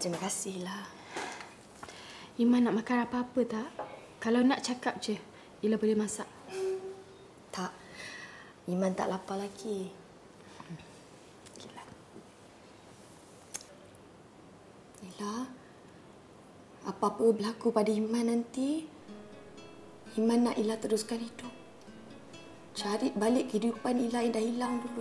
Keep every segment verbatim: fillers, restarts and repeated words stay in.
terima kasihlah. Iman nak makan apa-apa tak? Kalau nak cakap je, Ila boleh masak. Tak. Iman tak lapar lagi. Gila. Ila, apa-apa berlaku pada Iman nanti, Iman nak Ila teruskan hidup. Cari balik kehidupan Ila yang dah hilang dulu.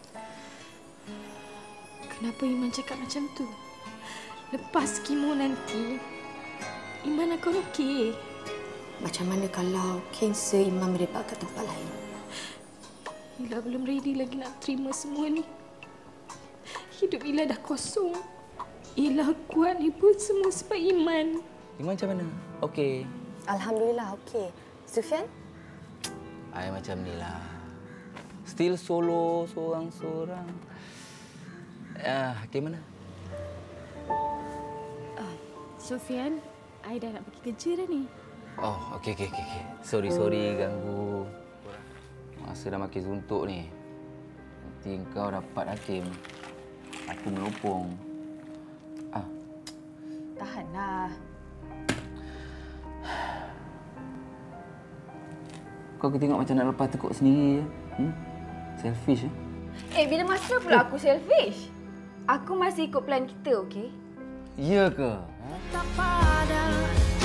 Kenapa Iman cakap macam tu? Lepas kemo nanti, Iman akan okey. Macam mana kalau kanser Iman merebak kat tempat lain? Ila belum ready lagi nak terima semua ni. Hidup Ila dah kosong. Ila kuat ni pun semua sebab Iman. Iman macam mana? Okey. Alhamdulillah, okey. Sufian? I macam ni lah. Still solo, seorang-seorang. Ah, okay, mana? Uh, Sufian, I dah nak pergi kerja dah ni. Oh, okey, okey, okey. Okay. Sorry, sorry ganggu. Masa dah makin suntuk ni. Nanti kau dapat Hakim. Aku melopong. Ah. Tahanlah. Kau tengok macam nak lepas tekuk sendiri je. Hmm? Selfish eh? Eh, bila masa pula aku selfish? Aku masih ikut plan kita, okey? Ya ke? Tak pada